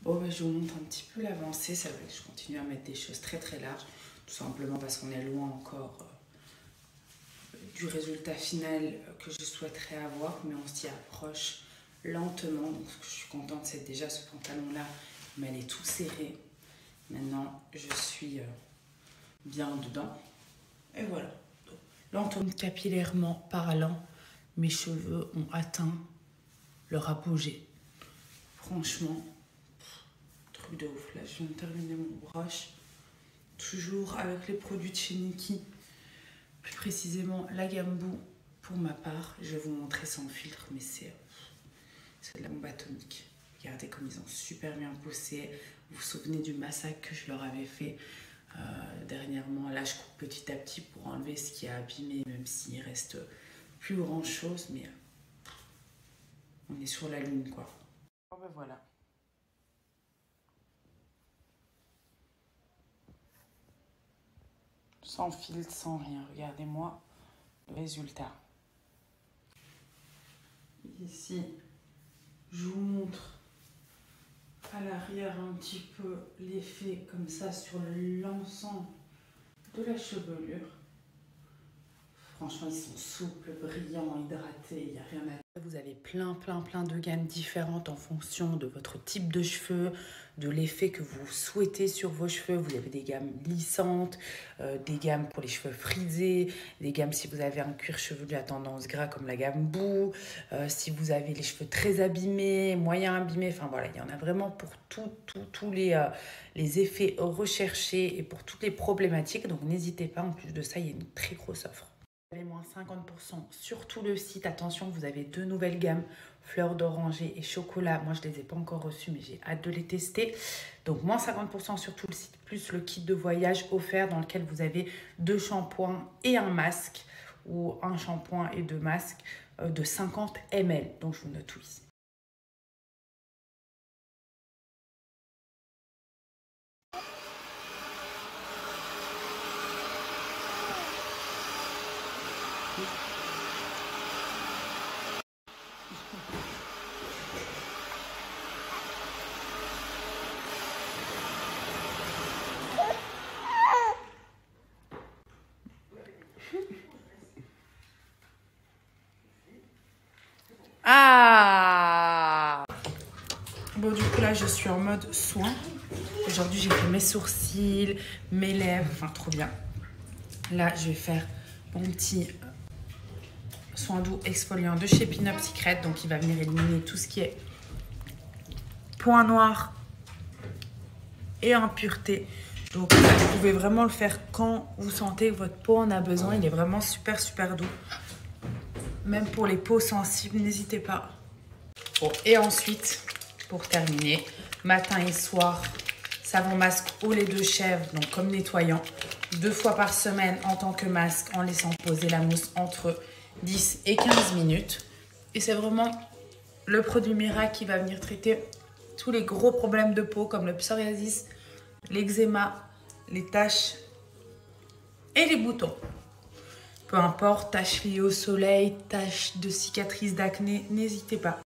Bon, bah, je vous montre un petit peu l'avancée. C'est vrai que je continue à mettre des choses très très larges, tout simplement parce qu'on est loin encore du résultat final que je souhaiterais avoir, mais on s'y approche lentement. Donc ce que je suis contente, c'est déjà ce pantalon-là, mais elle est tout serré. Maintenant, je suis bien dedans. Et voilà. Donc, lentement, capillairement parlant, mes cheveux ont atteint leur apogée. Franchement, truc de ouf. Là, je viens de terminer mon brush. Toujours avec les produits de chez Nikki. Plus précisément, la gamme Boo pour ma part. Je vais vous montrer sans filtre, mais c'est de la bombe atomique. Regardez comme ils ont super bien poussé. Vous vous souvenez du massacre que je leur avais fait dernièrement. Là, je coupe petit à petit pour enlever ce qui a abîmé, même s'il reste plus grand chose, mais on est sur la lune, quoi. Bon, ben voilà. Sans filtre, sans rien. Regardez-moi le résultat. Ici, je vous montre à l'arrière un petit peu l'effet comme ça sur l'ensemble de la chevelure. Franchement, ils sont souples, brillants, hydratés, il n'y a rien à dire. Vous avez plein de gammes différentes en fonction de votre type de cheveux, de l'effet que vous souhaitez sur vos cheveux. Vous avez des gammes lissantes, des gammes pour les cheveux frisés, des gammes si vous avez un cuir chevelu à tendance gras comme la gamme Boo, si vous avez les cheveux très abîmés, moyen abîmés, enfin voilà, il y en a vraiment pour tous les effets recherchés et pour toutes les problématiques. Donc n'hésitez pas, en plus de ça, il y a une très grosse offre. Vous avez moins 50% sur tout le site. Attention, vous avez 2 nouvelles gammes, fleurs d'oranger et chocolat. Moi, je ne les ai pas encore reçues, mais j'ai hâte de les tester. Donc, moins 50% sur tout le site, plus le kit de voyage offert dans lequel vous avez 2 shampoings et un masque, ou un shampoing et 2 masques de 50 ml. Donc, je vous note tout ici. Ah! Bon, du coup, là, je suis en mode soin. Aujourd'hui, j'ai fait mes sourcils, mes lèvres, enfin, trop bien. Là, je vais faire mon petit soin doux exfoliant de chez Pin Up Secret. Donc, il va venir éliminer tout ce qui est points noirs et impuretés. Donc, vous pouvez vraiment le faire quand vous sentez que votre peau en a besoin. Il est vraiment super doux. Même pour les peaux sensibles, n'hésitez pas. Bon, et ensuite, pour terminer, matin et soir, savon masque au lait de chèvre, donc comme nettoyant, 2 fois par semaine en tant que masque, en laissant poser la mousse entre 10 et 15 minutes. Et c'est vraiment le produit miracle qui va venir traiter tous les gros problèmes de peau comme le psoriasis, l'eczéma, les taches et les boutons. Peu importe, taches liées au soleil, taches de cicatrices d'acné, n'hésitez pas.